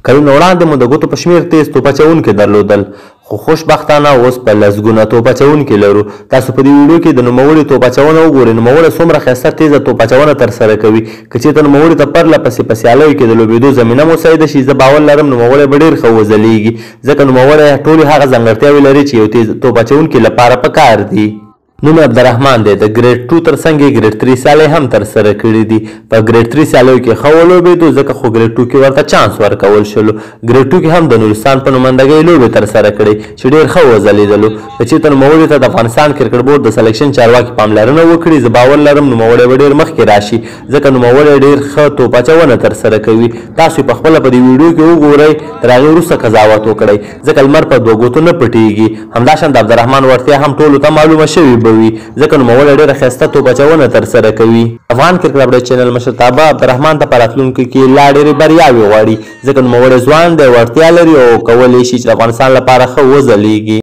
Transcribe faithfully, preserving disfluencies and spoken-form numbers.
کلونه وړاندې مو د ګوتو په شمېر تیز توپ اچوونکي درلودل، خو خوشبختانه اوس په لسګونه توپ اچوونکي لرو. تاسو په دې ویډیو کې د نوموړي توپ اچونه وګورئ. نوموړی څومره ښایسته تیزه توپ اچونه ترسره کوي. که چېرته نوموړي ته پرله پسې په سیالیو کې د لوبېدو زمینه مساعده شي، زه باور لرم نوموړی به ډېر ښه وځلیږي، ځکه نوموړی ټولې هغه ځانګړتیاوې لري چې یو تیز توپ اچوونکي لپاره پکار دي. نوم عبدالرحمن دی. د ګریډ ټو تر څنګ یې ګریډ تري سیالۍ هم ترسره کړي دي. په ګریډ تري سیالیو کې ښه ولوبېدو، ځکه خو ګریډ ټو کې ورته چانس ورکول شلو. ګریډ ټو کې هم د نورستان په نمایندګۍ لوبې ترسره کړې چې ډېر ښه وځلېدلو. که چېرته نوموړي ته د افغانستان کرکټ بورډ د سلیکشن چارواکي پاملرنه وکړي، زه باور لرم نوموړی به ډېر مخکې راشي، ځکه نوموړی ډېر ښه توپ اچونه ترسره کوي. تاسو یې پخپله په دې ویډیو کې وګورئ، تر هغې وروسته قضاوت وکړئ، ځکه لمر په دوه ګوتو نه پټېږي. همداشان د عبدالرحمن وړتیا هم ټولو ته معلومه شوې به وي، ځکه نوموړی ډېره ښایسته توپ اچونه ترسره کوي. افغان کرکټ اپډیټ چینل مشرتابه عبدالرحمن ته په راتلونکي کې لا ډېرې بریاوې غواړي، ځکه نوموړی ځوان دی، وړتیا لري او کولی شي چې د افغانستان لپاره ښه وځلیږي.